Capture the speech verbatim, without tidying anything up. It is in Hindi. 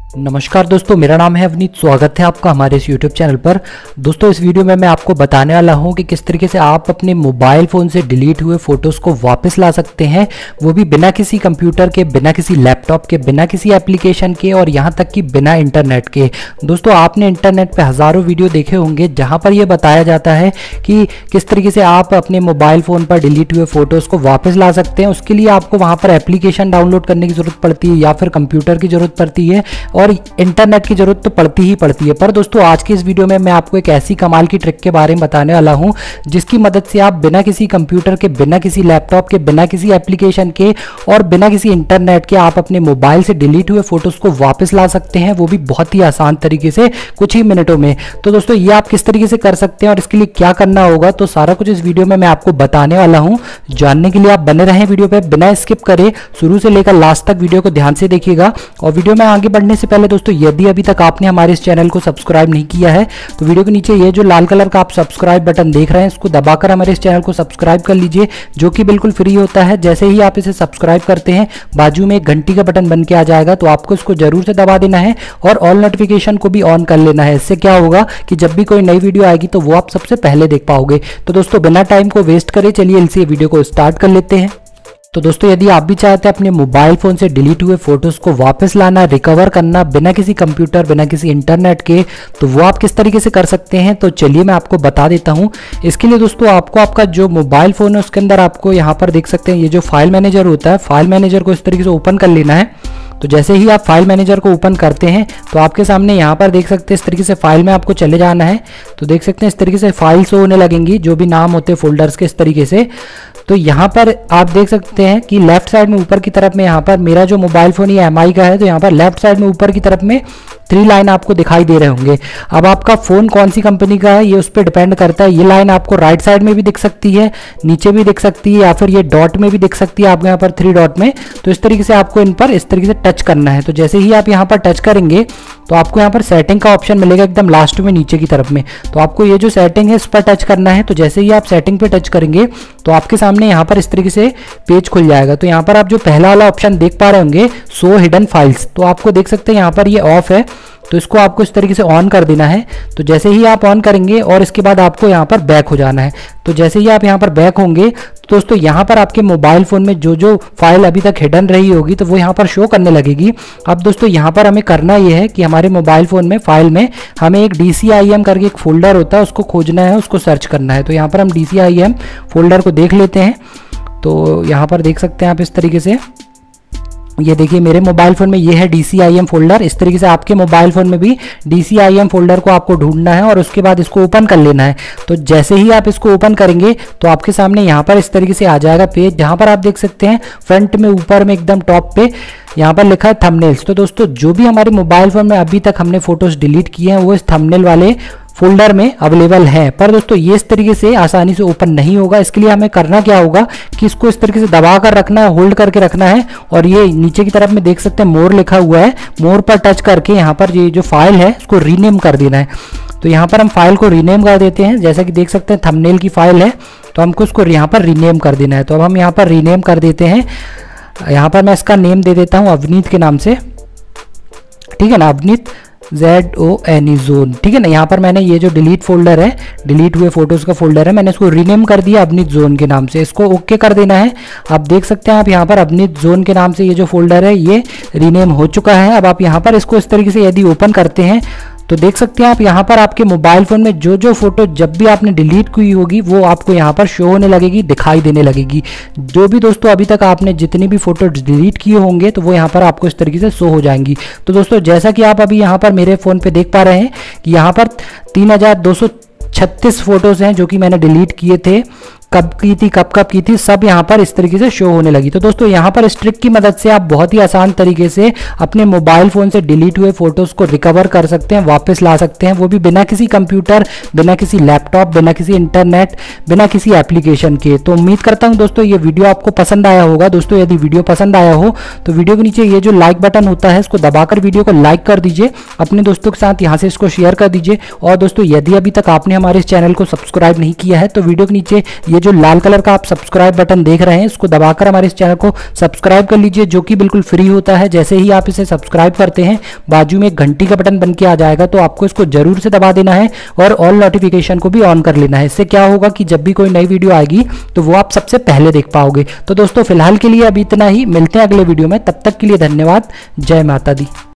नमस्कार दोस्तों, मेरा नाम है अवनीत। स्वागत है आपका हमारे इस यूट्यूब चैनल पर। दोस्तों, इस वीडियो में मैं आपको बताने वाला हूं कि किस तरीके से आप अपने मोबाइल फ़ोन से डिलीट हुए फ़ोटोज़ को वापस ला सकते हैं, वो भी बिना किसी कंप्यूटर के, बिना किसी लैपटॉप के, बिना किसी एप्लीकेशन के और यहाँ तक कि बिना इंटरनेट के। दोस्तों, आपने इंटरनेट पर हज़ारों वीडियो देखे होंगे जहाँ पर यह बताया जाता है कि किस तरीके से आप अपने मोबाइल फ़ोन पर डिलीट हुए फ़ोटोज़ को वापस ला सकते हैं। उसके लिए आपको वहाँ पर एप्लीकेशन डाउनलोड करने की ज़रूरत पड़ती है या फिर कंप्यूटर की ज़रूरत पड़ती है और इंटरनेट की जरूरत तो पड़ती ही पड़ती है। पर दोस्तों, आज की इस वीडियो में मैं आपको एक ऐसी कमाल की ट्रिक के बारे में बताने वाला हूं जिसकी मदद से आप बिना किसी कंप्यूटर के, बिना किसी लैपटॉप के, बिना किसी एप्लीकेशन के और बिना किसी इंटरनेट के आप अपने मोबाइल से डिलीट हुए फोटोज को वापस ला सकते हैं, वो भी बहुत ही आसान तरीके से, कुछ ही मिनटों में। तो दोस्तों, ये आप किस तरीके से कर सकते हैं और इसके लिए क्या करना होगा, तो सारा कुछ इस वीडियो में मैं आपको बताने वाला हूं। जानने के लिए आप बने रहें वीडियो पे, बिना स्किप करे शुरू से लेकर लास्ट तक वीडियो को ध्यान से देखिएगा। और वीडियो में आगे बढ़ने से पहले दोस्तों, यदि अभी तक आपने हमारे इस चैनल को सब्सक्राइब नहीं किया है तो वीडियो के नीचे ये जो लाल कलर का आप सब्सक्राइब बटन देख रहे हैं, इसको दबाकर हमारे इस चैनल को सब्सक्राइब कर लीजिए, जो कि बिल्कुल फ्री होता है। जैसे ही आप इसे सब्सक्राइब करते हैं, बाजू में एक घंटी का बटन बन के आ जाएगा, तो आपको इसको जरूर से दबा देना है और ऑल नोटिफिकेशन को भी ऑन कर लेना है। इससे क्या होगा कि जब भी कोई नई वीडियो आएगी तो वो आप सबसे पहले देख पाओगे। तो दोस्तों, बिना टाइम को वेस्ट करे चलिए इसी वीडियो को स्टार्ट कर लेते हैं। तो दोस्तों, यदि आप भी चाहते हैं अपने मोबाइल फ़ोन से डिलीट हुए फ़ोटोज़ को वापस लाना, रिकवर करना बिना किसी कंप्यूटर, बिना किसी इंटरनेट के, तो वो आप किस तरीके से कर सकते हैं, तो चलिए मैं आपको बता देता हूं। इसके लिए दोस्तों, आपको आपका जो मोबाइल फ़ोन है उसके अंदर आपको यहाँ पर देख सकते हैं ये जो फाइल मैनेजर होता है, फाइल मैनेजर को इस तरीके से ओपन कर लेना है। तो जैसे ही आप फाइल मैनेजर को ओपन करते हैं तो आपके सामने यहाँ पर देख सकते हैं इस तरीके से फाइल में आपको चले जाना है। तो देख सकते हैं इस तरीके से फाइल शो होने लगेंगी, जो भी नाम होते हैं फोल्डर्स के, इस तरीके से। तो यहाँ पर आप देख सकते हैं कि लेफ्ट साइड में ऊपर की तरफ में, यहाँ पर मेरा जो मोबाइल फ़ोन ये एम आई का है, तो यहाँ पर लेफ्ट साइड में ऊपर की तरफ में थ्री लाइन आपको दिखाई दे रहे होंगे। अब आपका फ़ोन कौन सी कंपनी का है ये उस पर डिपेंड करता है। ये लाइन आपको राइट साइड में भी दिख सकती है, नीचे भी दिख सकती है, या फिर ये डॉट में भी दिख सकती है आपको यहाँ पर थ्री डॉट में। तो इस तरीके से आपको इन पर इस तरीके से टच करना है। तो जैसे ही आप यहाँ पर टच करेंगे तो आपको यहाँ पर सेटिंग का ऑप्शन मिलेगा एकदम लास्ट में नीचे की तरफ में। तो आपको ये जो सेटिंग है इस पर टच करना है। तो जैसे ही आप सेटिंग पे टच करेंगे तो आपके सामने यहाँ पर इस तरीके से पेज खुल जाएगा। तो यहाँ पर आप जो पहला वाला ऑप्शन देख पा रहे होंगे, शो हिडन फाइल्स, तो आपको देख सकते हैं यहाँ पर ये ऑफ है, तो इसको आपको इस तरीके से ऑन कर देना है। तो जैसे ही आप ऑन करेंगे और इसके बाद आपको यहाँ पर बैक हो जाना है। तो जैसे ही आप यहाँ पर बैक होंगे तो दोस्तों, यहाँ पर आपके मोबाइल फ़ोन में जो जो फाइल अभी तक हिडन रही होगी तो वो यहाँ पर शो करने लगेगी। अब दोस्तों, यहाँ पर हमें करना ये है कि हमारे मोबाइल फ़ोन में फाइल में हमें एक डी सी आई एम करके एक फोल्डर होता है, उसको खोजना है, उसको सर्च करना है। तो यहाँ पर हम D C I M folder को देख लेते हैं। तो यहाँ पर देख सकते हैं आप इस तरीके से, ये देखिए मेरे मोबाइल फ़ोन में ये है D C I M folder. इस तरीके से आपके मोबाइल फ़ोन में भी D C I M folder को आपको ढूंढना है और उसके बाद इसको ओपन कर लेना है। तो जैसे ही आप इसको ओपन करेंगे तो आपके सामने यहाँ पर इस तरीके से आ जाएगा पेज, जहाँ पर आप देख सकते हैं फ्रंट में ऊपर में एकदम टॉप पे यहाँ पर लिखा है थंबनेल्स। तो दोस्तों, जो भी हमारे मोबाइल फ़ोन में अभी तक हमने फोटोज़ डिलीट किए हैं वो इस थंबनेल वाले फोल्डर में अवेलेबल है। पर दोस्तों, ये इस तरीके से आसानी से ओपन नहीं होगा। इसके लिए हमें करना क्या होगा कि इसको इस तरीके से दबा कर रखना है, होल्ड करके रखना है, और ये नीचे की तरफ में देख सकते हैं मोर लिखा हुआ है, मोर पर टच करके यहाँ पर ये जो फाइल है इसको रीनेम कर देना है। तो यहाँ पर हम फाइल को रीनेम कर देते हैं। जैसा कि देख सकते हैं थंबनेल की फाइल है, तो हमको इसको यहाँ पर रीनेम कर देना है। तो अब हम यहाँ पर रीनेम कर देते हैं। यहाँ पर मैं इसका नेम दे देता हूँ अवनीत के नाम से, ठीक है ना, Avneet Z O N E zone, ठीक है ना। यहाँ पर मैंने ये जो डिलीट फोल्डर है, डिलीट हुए फोटोज़ का फोल्डर है, मैंने इसको रीनेम कर दिया अवनीत जोन के नाम से। इसको ओके कर देना है। आप देख सकते हैं आप यहाँ पर अवनीत जोन के नाम से ये जो फोल्डर है ये रीनेम हो चुका है। अब आप यहाँ पर इसको इस तरीके से यदि ओपन करते हैं तो देख सकते हैं आप यहाँ पर आपके मोबाइल फ़ोन में जो जो फोटो जब भी आपने डिलीट की होगी वो आपको यहाँ पर शो होने लगेगी, दिखाई देने लगेगी। जो भी दोस्तों अभी तक आपने जितनी भी फोटो डिलीट किए होंगे तो वो यहाँ पर आपको इस तरीके से शो हो जाएंगी। तो दोस्तों, जैसा कि आप अभी यहाँ पर मेरे फ़ोन पे देख पा रहे हैं कि यहाँ पर तीन हज़ार दो सौ छत्तीस फोटोज़ हैं जो कि मैंने डिलीट किए थे। कब की थी, कब कब की थी, सब यहाँ पर इस तरीके से शो होने लगी। तो दोस्तों, यहाँ पर इस ट्रिक की मदद से आप बहुत ही आसान तरीके से अपने मोबाइल फ़ोन से डिलीट हुए फोटोज़ को रिकवर कर सकते हैं, वापस ला सकते हैं, वो भी बिना किसी कंप्यूटर, बिना किसी लैपटॉप, बिना किसी इंटरनेट, बिना किसी एप्लीकेशन के। तो उम्मीद करता हूँ दोस्तों ये वीडियो आपको पसंद आया होगा। दोस्तों, यदि वीडियो पसंद आया हो तो वीडियो के नीचे ये जो लाइक बटन होता है इसको दबाकर वीडियो को लाइक कर दीजिए, अपने दोस्तों के साथ यहाँ से इसको शेयर कर दीजिए। और दोस्तों, यदि अभी तक आपने हमारे इस चैनल को सब्सक्राइब नहीं किया है तो वीडियो के नीचे ये ये जो लाल कलर का आप सब्सक्राइब बटन देख रहे हैं इसको दबाकर हमारे इस चैनल को सब्सक्राइब कर लीजिए, जो कि बिल्कुल फ्री होता है। जैसे ही आप इसे सब्सक्राइब करते हैं बाजू में एक घंटी का बटन बन के आ जाएगा, तो आपको इसको जरूर से दबा देना है और ऑल नोटिफिकेशन को भी ऑन कर लेना है। इससे क्या होगा कि जब भी कोई नई वीडियो आएगी तो वो आप सबसे पहले देख पाओगे। तो दोस्तों फिलहाल के लिए अभी इतना ही, मिलते हैं अगले वीडियो में, तब तक के लिए धन्यवाद। जय माता दी।